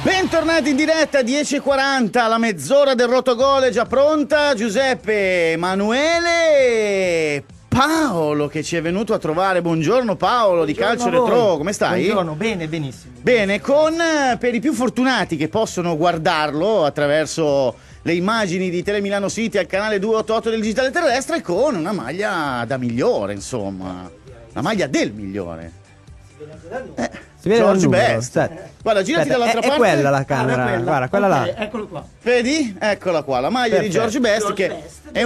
Bentornati in diretta, 10:40, la mezz'ora del Rotogol è già pronta. Giuseppe, Emanuele, Paolo che ci è venuto a trovare. Buongiorno Paolo, di Calcio Retro, come stai? Buongiorno, bene, benissimo. Bene, per i più fortunati che possono guardarlo attraverso le immagini di Tele Milano City al canale 288 del Digitale Terrestre, con una maglia da migliore, insomma, la maglia del migliore. Si vede George numero, Best. Guarda, girati dall'altra parte. È quella la camera, guarda, quella là. Eccolo qua. Vedi? Eccola qua, la maglia di George Best, che è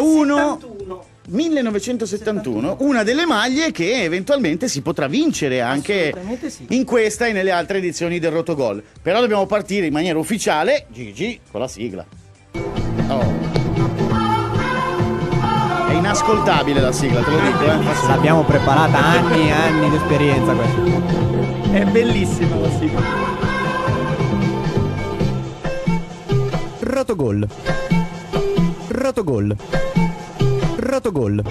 1971, una delle maglie che eventualmente si potrà vincere anche sì, in questa e nelle altre edizioni del Rotogol. Però dobbiamo partire in maniera ufficiale, Gigi, con la sigla. Oh. È inascoltabile la sigla, te lo dico, L'abbiamo preparata anni e anni di esperienza questa. È bellissima la sigla. Rotogol. Rotogol. Rotogol.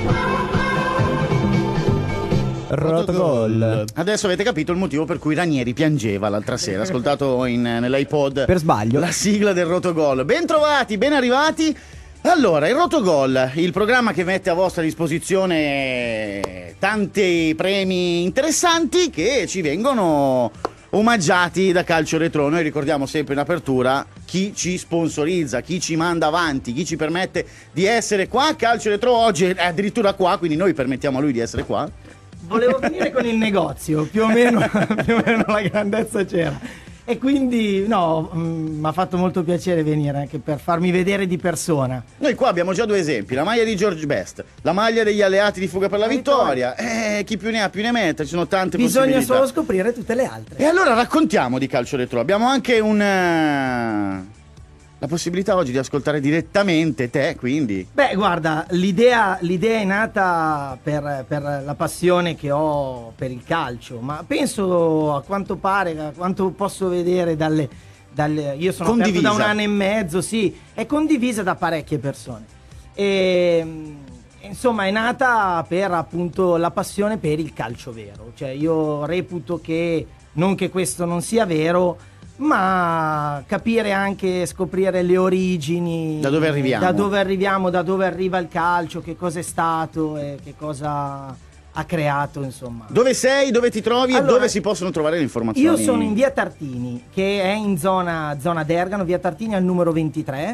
Rotogol. Adesso avete capito il motivo per cui Ranieri piangeva l'altra sera, ascoltato nell'iPod Per sbaglio. la sigla del Rotogol. Ben trovati, ben arrivati. Allora, il Rotogol, il programma che mette a vostra disposizione tanti premi interessanti che ci vengono omaggiati da Calcio Retro. Noi ricordiamo sempre in apertura chi ci sponsorizza, chi ci manda avanti, chi ci permette di essere qua. Calcio Retro oggi è addirittura qua, quindi noi permettiamo a lui di essere qua. Volevo venire con il negozio, più o meno la grandezza c'era. E quindi, no, mi ha fatto molto piacere venire anche per farmi vedere di persona. Noi qua abbiamo già due esempi, la maglia di George Best, la maglia degli alleati di Fuga per la Vittoria. Chi più ne ha più ne metta, ci sono tante Bisogna possibilità. solo scoprire tutte le altre. E allora raccontiamo di Calcio Retro. Abbiamo anche la possibilità oggi di ascoltare direttamente te, quindi. Beh, guarda, l'idea è nata per la passione che ho per il calcio, ma penso, a quanto pare, a quanto posso vedere io sono aperto da un anno e mezzo, sì, è condivisa da parecchie persone. Insomma, è nata per appunto la passione per il calcio vero. Cioè, io reputo che non che questo non sia vero, ma capire anche, scoprire le origini, da dove arriviamo, da dove arriva il calcio, che cosa è stato e che cosa ha creato, insomma. Dove sei, dove ti trovi Allora, e dove si possono trovare le informazioni? Io sono in via Tartini, che è in zona Dergano, via Tartini al numero 23,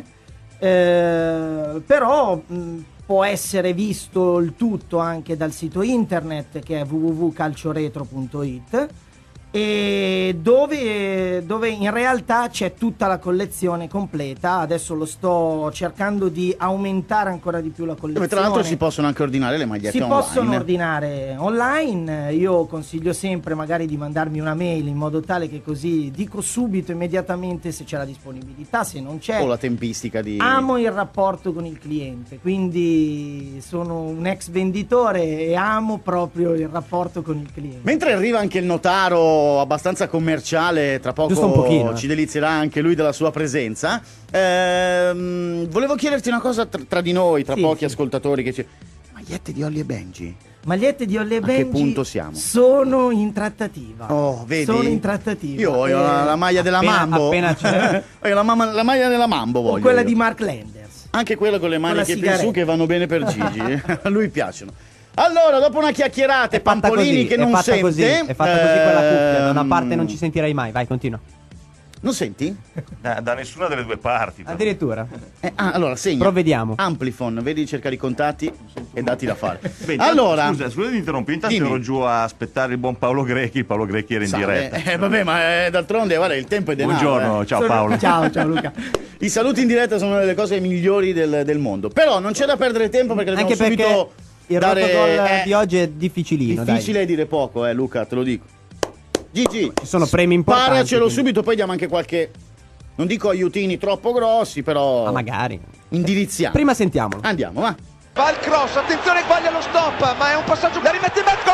però può essere visto il tutto anche dal sito internet, che è www.calcioretro.it, e dove in realtà c'è tutta la collezione completa. Adesso lo sto cercando di aumentare ancora di più la collezione. Dove tra l'altro si possono anche ordinare le magliette online. Si possono ordinare online. Io consiglio sempre magari di mandarmi una mail, in modo tale che così dico subito, immediatamente, se c'è la disponibilità, se non c'è. O la tempistica di... Amo il rapporto con il cliente, quindi sono un ex venditore e amo proprio il rapporto con il cliente. Mentre arriva anche il notaro abbastanza commerciale, tra Giusto un poco pochino, ci delizierà anche lui della sua presenza. Volevo chiederti una cosa tra di noi, tra pochi ascoltatori che magliette di Ollie e Benji. Magliette di Ollie e Benji. A che punto siamo? Sono in trattativa. Oh, vedi? Sono in trattativa. Io voglio la maglia della Mambo. Appena c'è. La maglia della Mambo voglio. O quella io. di Mark Landers. Anche quella con le maniche più sigaretta. su, che vanno bene per Gigi. A lui piacciono. Allora, dopo una chiacchierata e Pampolini che non sente, è fatta così quella cuffia, da una parte non ci sentirai mai. Vai, continua. Non senti? Da nessuna delle due parti. però. Addirittura. Allora segna. Provvediamo. Amplifon, vedi, cerca i contatti e dati da fare. Beh, intanto, Allora, scusa di interrompere, intanto dimmi. ero giù a aspettare il buon Paolo Grechi. Il Paolo Grechi era in diretta. vabbè, ma d'altronde, guarda, il tempo è denaro. Buongiorno, ciao Paolo. Ciao Luca. I saluti in diretta sono una delle cose migliori del mondo. Però non c'è da perdere tempo, perché dobbiamo Anche perché subito il dare... rotogol di oggi è difficilino. Difficile dire poco, Luca, te lo dico. Gigi, Ci sono premi importanti. paracelo quindi. subito, poi diamo anche qualche... Non dico aiutini troppo grossi, però... Ma magari. Indirizziamo. Prima sentiamolo. Andiamo, va. Va il cross, attenzione, sbaglia lo stop, ma è un passaggio, la rimette in mezzo.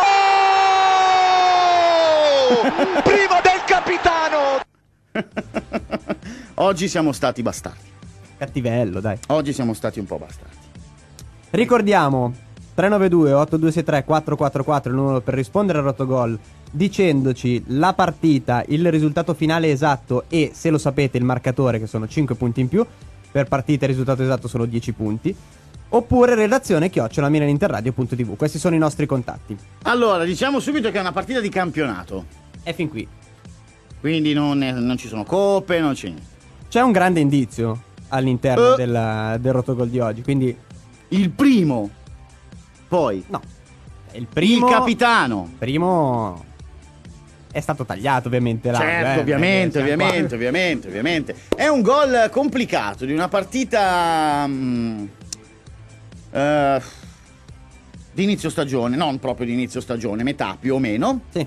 Gol! Primo del capitano. Oggi siamo stati bastardi. Cattivello, dai. Oggi siamo stati un po' bastardi. Ricordiamo 392 8263 444 il numero per rispondere al Rotogol, dicendoci la partita, il risultato finale esatto e, se lo sapete, il marcatore, che sono 5 punti in più. Per partita il risultato esatto sono 10 punti. Oppure redazione @milaninterradio.tv. Questi sono i nostri contatti. Allora, diciamo subito che è una partita di campionato. E fin qui Quindi non ci sono coppe, non c'è niente. c'è un grande indizio all'interno del Rotogol di oggi. Quindi Il primo. Poi. no, il primo, Il capitano. primo è stato tagliato, ovviamente. Certo, ovviamente. È un gol complicato di una partita di inizio stagione, non proprio di inizio stagione, metà più o meno. Sì.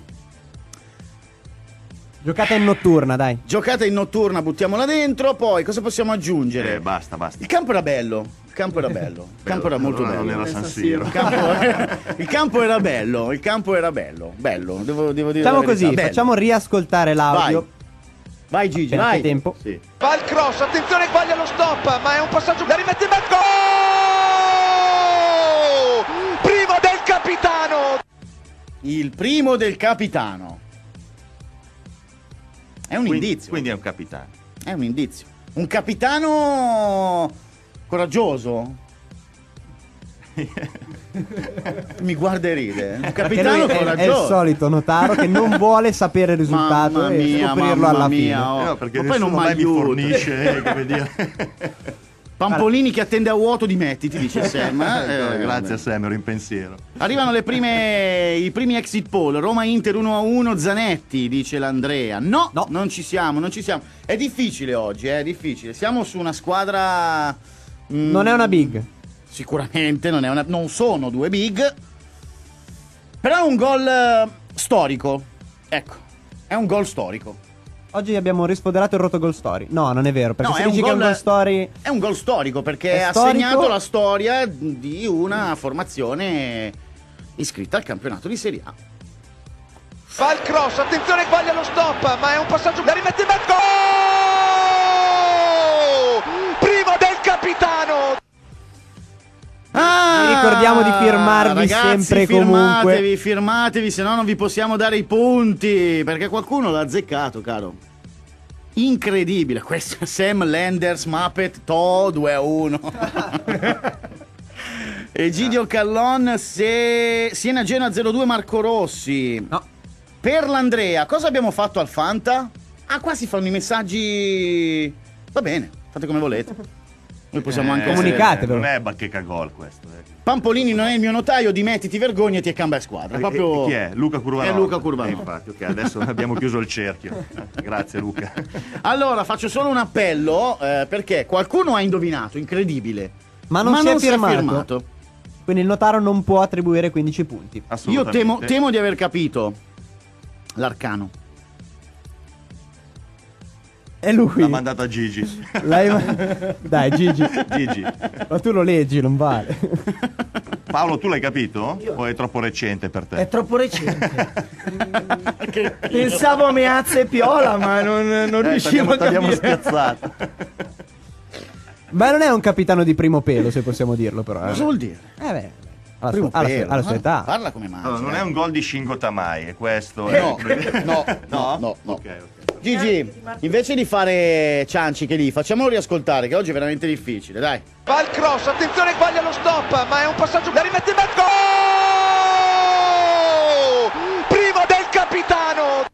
Giocata in notturna, dai. Giocata in notturna, buttiamola dentro. Poi cosa possiamo aggiungere? Basta. Il campo era bello. Il campo era molto bello. Non era San Siro. Il campo era bello. Bello, devo dire. Facciamo la così, verità, bello. facciamo riascoltare l'audio. Vai Gigi, Appena vai. c'è tempo. Sì. Va il cross, attenzione, sbaglia lo stop, ma è un passaggio, la rimette in mezzo. Primo del capitano. Il primo del capitano. È un indizio. Quindi è un capitano. È un indizio. Un capitano coraggioso. Mi guarda e ride. Un Perché capitano lui è il coraggioso. solito Notaro che non vuole sapere il risultato Mamma e mia, scoprirlo alla mamma mia, fine. oh. No, perché Ma poi non nessuno mai mi m'aiuta. fornisce, come dire. Pampolini che attende a vuoto, dimettiti, dice Sam. Grazie a Sam, ero in pensiero. Arrivano i primi exit poll. Roma-Inter 1-1, Zanetti, dice l'Andrea. No, non ci siamo. È difficile oggi, è difficile. Siamo su una squadra... Non è una big. Sicuramente non sono due big. Però è un gol storico. Ecco, è un gol storico. Oggi abbiamo risfoderato il Rotogol Story. No, non è vero, perché No, se è dici un che è un gol- gol story... È un gol storico perché È ha storico. segnato la storia di una formazione iscritta al campionato di Serie A. Fa il cross, attenzione, sbaglia lo stop, ma è un passaggio, la rimette in mezzo. Primo del capitano. Ah, Vi ricordiamo di firmarvi ragazzi, sempre e comunque. Firmatevi, se no non vi possiamo dare i punti, perché qualcuno l'ha azzeccato, caro. Incredibile, questo è Sam Landers, Muppet, To 2-1. Egidio Callon, Siena Genoa 0-2, Marco Rossi. No. Per l'Andrea, cosa abbiamo fatto al Fanta? Ah, qua si fanno i messaggi. Va bene, fate come volete. Noi possiamo anche Comunicate, però. Non è bacheca gol questo. Pampolini non è il mio notaio, dimettiti, vergognati e cambia squadra. Proprio... Chi è? Luca Curvanova. È Luca Curvanova. Infatti, ok, adesso abbiamo chiuso il cerchio. Grazie Luca. Allora, faccio solo un appello, perché qualcuno ha indovinato, incredibile. Ma non si è si è firmato. Quindi il Notaro non può attribuire 15 punti. Io Assolutamente. temo di aver capito l'arcano. È lui. L'ha mandato a Gigi. Dai, Gigi. Gigi. Ma tu lo leggi, non vale. Paolo, tu l'hai capito? O è troppo recente per te? È troppo recente. Pensavo a Meazza e Piola, ma non riuscivo a T'abbiamo capire. spiazzato. Ma non è un capitano di primo pelo, se possiamo dirlo, però. Cosa vuol dire? Beh, alla Primo sua, alla pelo, alla sua età. Parla come mangia. Allora, non è un gol di Shingo Tamai, è questo. No. No? Ok, ok. Gigi, invece di fare cianci che lì, facciamolo riascoltare, che oggi è veramente difficile, dai. Va il cross, attenzione, sbaglia lo stop, ma è un passaggio, la rimette in mezzo. Primo del capitano.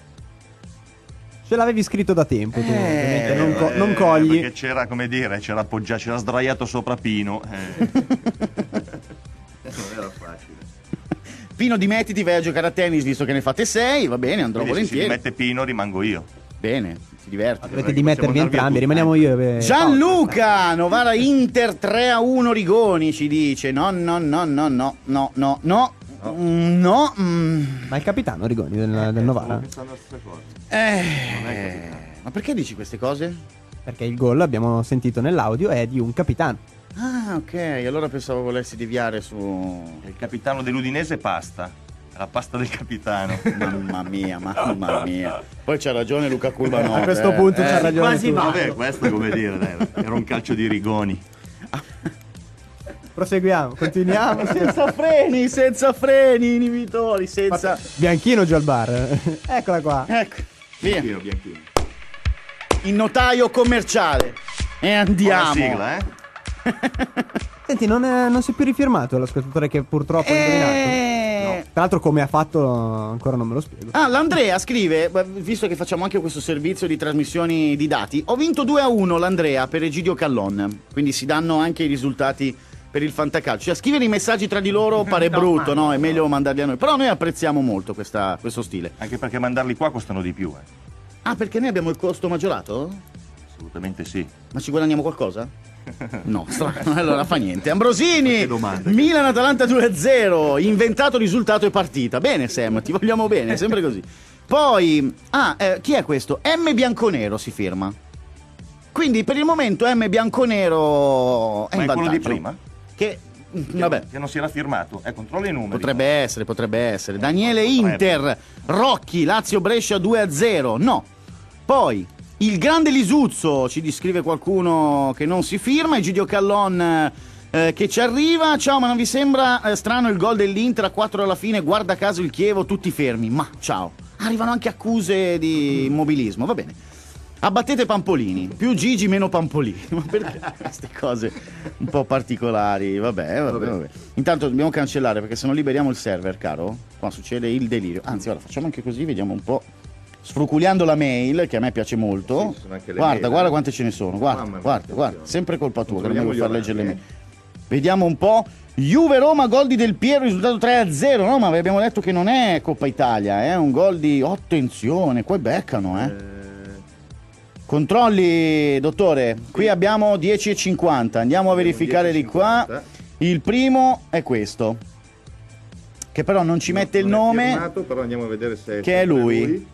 Ce l'avevi scritto da tempo, tu, ovviamente non cogli. Perché c'era, come dire, c'era appoggiato, c'era sdraiato sopra Pino. Non era facile. Pino, dimettiti, vai a giocare a tennis visto che ne fate 6, va bene, andrò Quindi se si volentieri. mette Pino rimango io. Bene, si diverte. Dovete dimettervi possiamo darvi entrambi, a rimaniamo io e Gianluca, Novara Inter 3-1 Rigoni ci dice. No. Ma il capitano Rigoni del Novara? Pensando alla stessa cosa. Ma perché dici queste cose? Perché il gol, abbiamo sentito nell'audio, è di un capitano. Ah, ok, allora pensavo volessi deviare su... Il capitano dell'Udinese Pasta. La pasta del capitano. Mamma mia. Poi c'ha ragione Luca Curvanova. A questo punto c'ha ragione quasi tu. va. Vabbè, questo come dire, dai, era un calcio di Rigoni. Proseguiamo, continuiamo. senza freni, inibitori, senza... Bianchino già al bar. Eccola qua. Ecco, via. Bianchino. Il notaio commerciale. E andiamo. Una sigla, Senti, non si è più rifirmato l'ascoltatore che purtroppo ha indovinato. No. Tra l'altro come ha fatto ancora non me lo spiego. Ah, l'Andrea scrive, visto che facciamo anche questo servizio di trasmissioni di dati, ho vinto 2-1 l'Andrea per Egidio Callon, quindi si danno anche i risultati per il fantacalcio. Cioè, scrivere i messaggi tra di loro pare brutto, no? È meglio mandarli a noi. Però noi apprezziamo molto questo stile. Anche perché mandarli qua costano di più. Ah, perché noi abbiamo il costo maggiorato? Assolutamente sì. Ma ci guadagniamo qualcosa? No, strano. Allora fa niente. Ambrosini, Che domanda. Milan-Atalanta 2-0, inventato risultato e partita. Bene Sam, ti vogliamo bene, sempre così. Poi, chi è questo? M Bianconero si firma. Quindi per il momento M Bianconero è Ma in è quello di vantaggio. prima? Che vabbè, Che non si era firmato. Controlla i numeri. potrebbe essere. Daniele Inter, Rocchi, Lazio Brescia 2-0. No. Poi il grande Lisuzzo, ci descrive qualcuno che non si firma, Egidio Callon che ci arriva. Ciao, ma non vi sembra strano il gol dell'Inter a 4 alla fine, guarda caso il Chievo, tutti fermi. Ma ciao, arrivano anche accuse di immobilismo, va bene. Abbattete Pampolini, più Gigi meno Pampolini. Ma perché queste cose un po' particolari? Vabbè. Intanto dobbiamo cancellare perché se non liberiamo il server, caro, qua succede il delirio. Anzi, ora facciamo anche così, vediamo un po'. Sfruculiando la mail, che a me piace molto. Sì, sono anche le guarda mail, quante ce ne sono. Mamma Guarda, mia, sempre colpa tua che non devo Controlliamo far gli leggere le orari, mail. Vediamo un po'. Juve Roma, gol di Del Piero, risultato 3-0. No, ma abbiamo detto che non è Coppa Italia, è un gol di attenzione, poi beccano, Controlli, dottore. Qui abbiamo 10,50. Andiamo a verificare di qua. Il primo è questo, che però non ci mette il nome. Firmato, però andiamo a vedere se che è lui.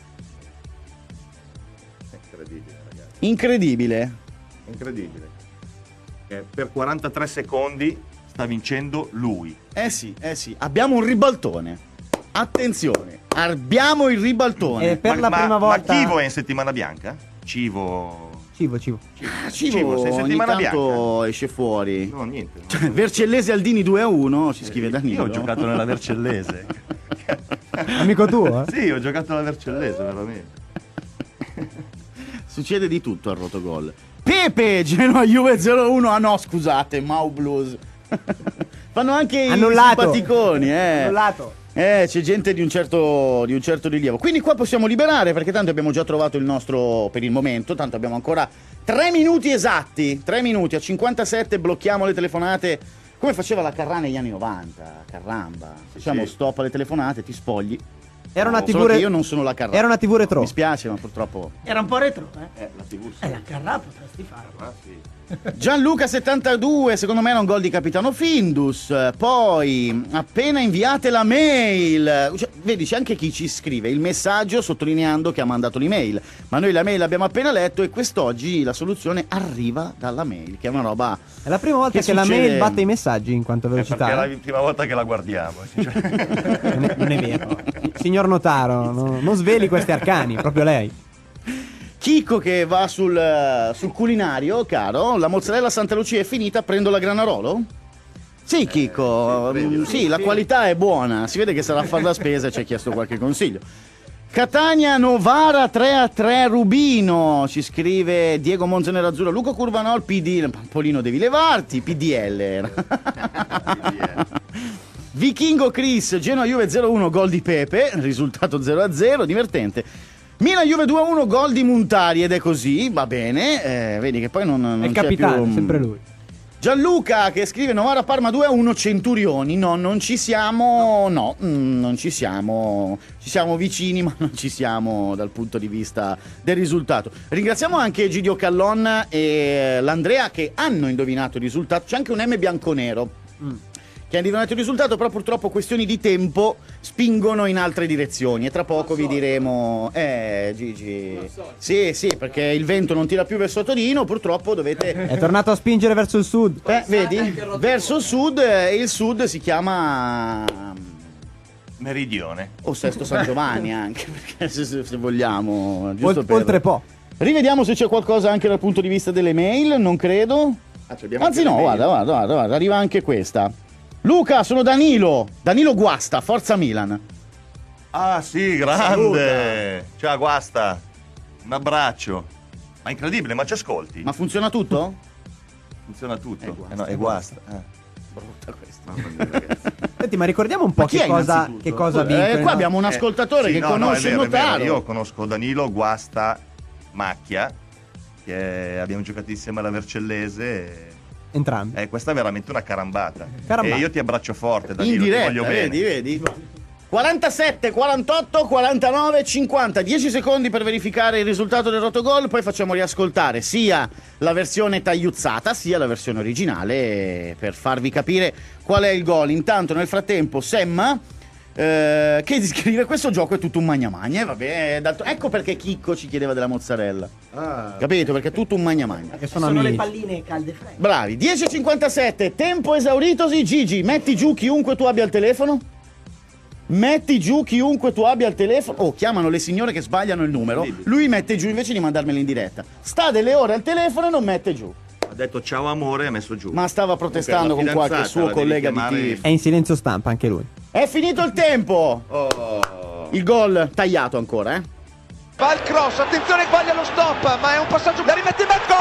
Incredibile, ragazzi. Incredibile. Per 43 secondi sta vincendo lui. Eh sì. Abbiamo un ribaltone. Attenzione, abbiamo il ribaltone. E per la prima volta. Ma Chivo è in settimana bianca? Civo, Civo. Civo, sei in ogni settimana tanto esce fuori. No, niente. Vercellese Aldini 2-1, ci scrive Danilo. Io ho giocato nella Vercellese. Amico tuo, Sì, ho giocato alla Vercellese, veramente. Succede di tutto al Rotogol. Pepe, Genoa Juve 0-1. Ah no, scusate, Mau Blues. Fanno anche Annullato. i simpaticoni, Annullato. C'è gente di un certo rilievo. Quindi qua possiamo liberare perché tanto abbiamo già trovato il nostro per il momento. Tanto abbiamo ancora 3 minuti esatti. 3 minuti a 57 blocchiamo le telefonate. Come faceva la Carrà negli anni 90. Caramba. Facciamo stop alle telefonate, ti spogli. Era una Solo TV che io non sono la Carrà. Era una TV retro. Mi spiace, ma purtroppo. Era un po' retro, La TV la Carrà potresti farlo. sì. Gianluca 72, secondo me era un gol di Capitano Findus. Poi appena inviate la mail, cioè, vedi c'è anche chi ci scrive il messaggio sottolineando che ha mandato l'email, ma noi la mail l'abbiamo appena letto e quest'oggi la soluzione arriva dalla mail, che è una roba. È la prima volta che la succede? mail batte i messaggi in quanto a Perché velocità. è la prima volta che la guardiamo. Non è vero. Signor Notaro, non sveli questi arcani, proprio lei. Chicco che va sul culinario, caro, la mozzarella Santa Lucia è finita, prendo la Granarolo? Sì, Chicco, sì, la qualità è buona, si vede che sarà a fare la spesa e ci ha chiesto qualche consiglio. Catania Novara 3-3 Rubino, ci scrive Diego Monzanerazzurro, Luca Curvanol PD, Pampolino devi levarti, PDL. Vichingo Chris, Genoa Juve 0-1, gol di Pepe, risultato 0-0, divertente. Milan Juve 2-1, gol di Montari ed è così, va bene, vedi che poi non È il c'è capitano, più. sempre lui. Gianluca che scrive Novara Parma 2-1 Centurioni, no, non ci siamo, non ci siamo, ci siamo vicini ma non ci siamo dal punto di vista del risultato. Ringraziamo anche Egidio Callon e l'Andrea che hanno indovinato il risultato, c'è anche un M bianconero. Che hanno indovinato il risultato, però purtroppo questioni di tempo spingono in altre direzioni e tra poco vi diremo Gigi. Sì, perché il vento non tira più verso Torino, purtroppo dovete È tornato a spingere verso il sud. vedi? Verso il sud e il sud si chiama Meridione. o Sesto San Giovanni anche, perché se vogliamo, giusto per... Oltre po'. Rivediamo se c'è qualcosa anche dal punto di vista delle mail, non credo. Anzi no, guarda, arriva anche questa. Luca, sono Danilo Guasta, Forza Milan. Ah sì, grande. Ciao Guasta, un abbraccio. Ma incredibile, ma ci ascolti? Ma funziona tutto? Funziona tutto. Guasta, è Guasta. Brutta questa. Mamma mia, ragazzi. Senti, ma ricordiamo un po' Ma chi è che cosa vincono. Qua abbiamo un ascoltatore Sì, che no, conosce è il vero, è vero. Notaro. Io conosco Danilo Guasta Macchia, che abbiamo giocato insieme alla Vercellese. Entrambi. Questa è veramente una carambata. Carambata. E io ti abbraccio forte, Danilo, In ti diretta, voglio bene. vedi? 47, 48, 49, 50. 10 secondi per verificare il risultato del rotogol, poi facciamo riascoltare sia la versione tagliuzzata sia la versione originale per farvi capire qual è il gol. Intanto nel frattempo Semma che scrive: questo gioco è tutto un magna magna, vabbè, ecco perché Chicco ci chiedeva della mozzarella. Capito? Perché è tutto un magna magna. Che sono le amici. palline calde e fredde. Bravi. 10:57, tempo esauritosi. Gigi, metti giù chiunque tu abbia al telefono. Oh, chiamano le signore che sbagliano il numero. Lui mette giù invece di mandarmeli in diretta. Sta delle ore al telefono e non mette giù. Ha detto ciao amore e ha messo giù. Ma stava protestando con Comunque, la qualche fidanzata suo la devi collega di chiamare- tifo. È in silenzio stampa anche lui. È finito il tempo. Il gol tagliato ancora, Va il cross, attenzione, sbaglia lo stop, ma è un passaggio, la rimette in mezzo.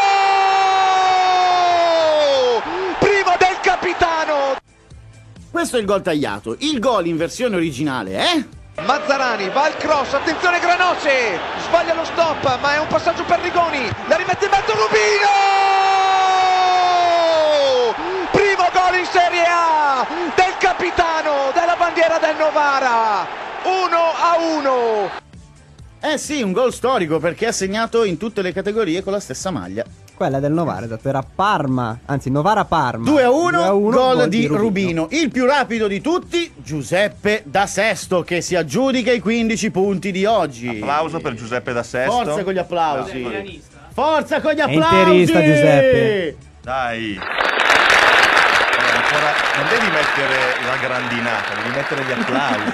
Primo del capitano. Questo è il gol tagliato. Il gol in versione originale, Mazzarani, va il cross, attenzione Granoce, sbaglia lo stop, ma è un passaggio per Rigoni, la rimette in mezzo Rubino! Primo gol in Serie A del capitano della bandiera del Novara, 1-1. Sì, un gol storico perché ha segnato in tutte le categorie con la stessa maglia. Quella del Novara, esatto, era Parma, anzi Novara-Parma. 2-1, gol di Rubino. Il più rapido di tutti, Giuseppe Da Sesto, che si aggiudica i 15 punti di oggi. Applauso per Giuseppe Da Sesto. Forza con gli applausi. Forza con gli applausi. interista, Giuseppe. Dai. Ancora non devi mettere la grandinata, devi mettere gli applausi.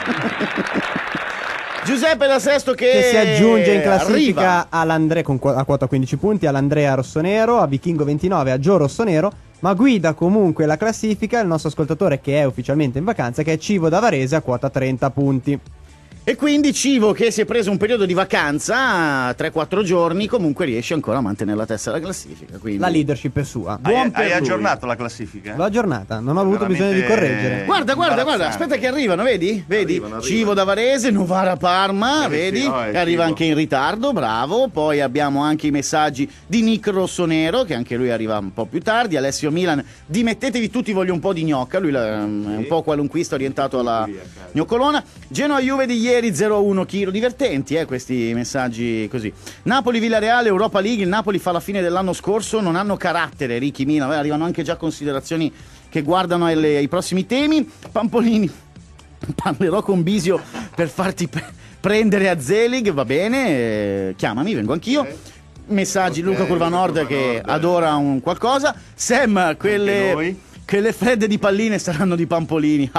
Giuseppe Da Sesto che si aggiunge in classifica arriva. all'Andrea a quota 15 punti, all'Andrea Rossonero, a Vichingo 29, a Gio Rossonero, ma guida comunque la classifica il nostro ascoltatore che è ufficialmente in vacanza, che è Civo da Varese a quota 30 punti. E quindi Civo, che si è preso un periodo di vacanza, 3-4 giorni, comunque riesce ancora a mantenere la testa della classifica. Quindi La leadership è sua. Buon per Hai lui. aggiornato la classifica? L'ho aggiornata, non ho avuto bisogno di correggere. Guarda, Imbarazzante. aspetta che arrivano, vedi? Arrivano. Civo da Varese, Novara Parma, vedi? Sì, no, E è arriva Civo. anche in ritardo, bravo. Poi abbiamo anche i messaggi di Nick Rossonero, che anche lui arriva un po' più tardi. Alessio Milan, dimettetevi tutti, voglio un po' di gnocca. Lui è un po' qualunquista orientato alla gnoccolona. Genoa Juve di ieri 0-1 Chiro, divertenti questi messaggi così. Napoli Villareale, Europa League, il Napoli fa la fine dell'anno scorso, non hanno carattere, Ricky Milan, arrivano anche già considerazioni che guardano ai prossimi temi. Pampolini, parlerò con Bisio per farti prendere a Zelig, va bene, chiamami, vengo anch'io. Messaggi Luca Curva Nord che adora un qualcosa. Sam, quelle fredde di palline saranno di Pampolini.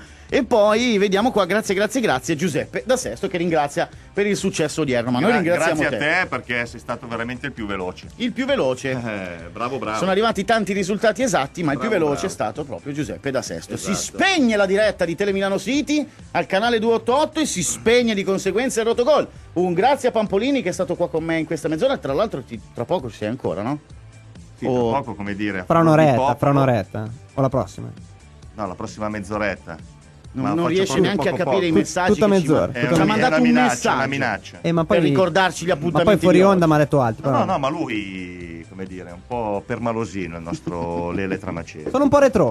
E poi vediamo qua, grazie Giuseppe Da Sesto, che ringrazia per il successo odierno. Ma noi ringraziamo Grazie a te perché sei stato veramente il più veloce. Il più veloce. Bravo. Sono arrivati tanti risultati esatti, ma il più veloce è stato proprio Giuseppe Da Sesto. Si spegne la diretta di Telemilano City al canale 288 e si spegne di conseguenza il rotogol. Un grazie a Pampolini che è stato qua con me in questa mezz'ora. Tra l'altro tra poco ci sei ancora, no? Sì, tra poco, come dire. Fra un'oretta. O la prossima. No, la prossima mezz'oretta. Non riesce neanche a capire i messaggi. Tutta mezz'ora. Ci ha mandato un messaggio. Una minaccia. Ma poi, per ricordarci gli appuntamenti. Ma poi fuori di onda oggi. mi ha detto altro. No, ma lui, come dire, è un po' permalosino il nostro Lele Tramaceri. Sono un po' retro.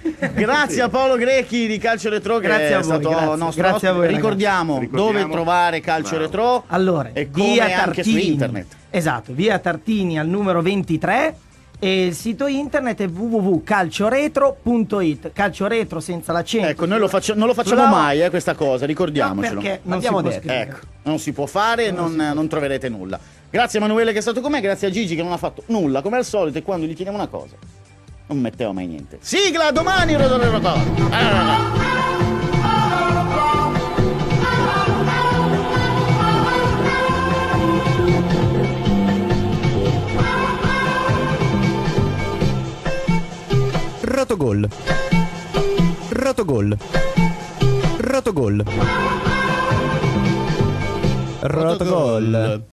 Grazie a Paolo Grechi di Calcio Retro, che Grazie è a voi, stato grazie. nostro Grazie a voi, ospite. Ricordiamo dove trovare Calcio Retro. Allora, e come via anche su Tartini. internet. Esatto, via Tartini al numero 23 e il sito internet è www.calcioretro.it. Calcio retro senza l'accento. Ecco, noi non lo facciamo mai questa cosa, ricordiamocelo. No, perché non Abbiamo si può detto. scrivere. Ecco, non si può fare, non troverete nulla. Grazie a Emanuele che è stato con me, grazie a Gigi che non ha fatto nulla come al solito, e quando gli chiediamo una cosa non metteva mai niente. Sigla, domani Rotogol. Rotogol. Rotogol. Rotogol.